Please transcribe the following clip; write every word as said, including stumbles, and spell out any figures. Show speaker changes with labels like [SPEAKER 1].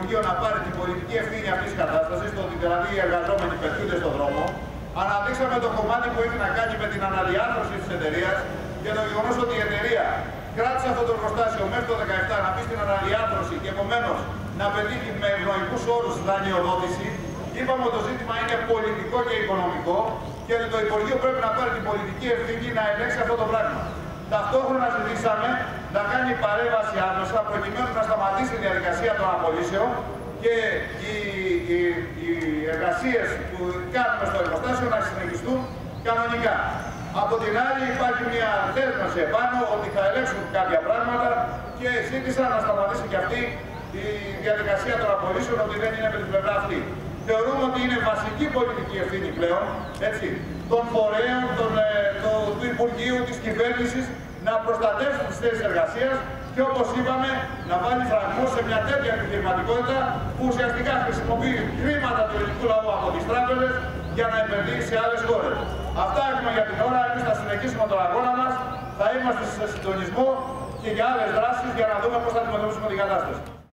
[SPEAKER 1] Υπουργείο να πάρει την πολιτική ευθύνη αυτής της κατάστασης, το ότι δηλαδή οι εργαζόμενοι πετιούνται στον δρόμο. Αναδείξαμε το κομμάτι που έχει να κάνει με την αναδιάρθρωση της εταιρείας και το γεγονός ότι η εταιρεία κράτησε αυτό το εργοστάσιο μέχρι το δύο χιλιάδες δεκαεπτά να μπει στην αναδιάρθρωση και επομένως να πετύχει με ευνοϊκούς όρους δανειοδότηση. Είπαμε ότι το ζήτημα είναι πολιτικό και οικονομικό και ότι το Υπουργείο πρέπει να πάρει την πολιτική ευθύνη να ελέγξει αυτό το πράγμα. Ταυτόχρονα ζητήσαμε να κάνει παρέμβαση άμεσα προκειμένου να σταματήσει η διαδικασία των απολύσεων και οι, οι, οι εργασίες που κάνουμε στο εργοστάσιο να συνεχιστούν κανονικά. Από την άλλη υπάρχει μια δέσμευση επάνω ότι θα ελέγξουν κάποια πράγματα και ζήτησαν να σταματήσει και αυτή η διαδικασία των απολύσεων, ότι δεν είναι με την πλευρά αυτή. Θεωρούμε ότι είναι βασική πολιτική ευθύνη πλέον, έτσι, των φορέων, των, ε, το, του Υπουργείου, της κυβέρνησης, να προστατεύσουν τις θέσεις εργασίας και όπως είπαμε να βάλει φραγμό σε μια τέτοια επιχειρηματικότητα που ουσιαστικά χρησιμοποιεί χρήματα του ελληνικού λαού από τις τράπεζες για να επενδύσει σε άλλες χώρες. Αυτά έχουμε για την ώρα. Εμείς θα συνεχίσουμε τον αγώνα μας, θα είμαστε σε συντονισμό και για άλλες δράσεις για να δούμε πώς θα αντιμετωπίσουμε την κατάσταση.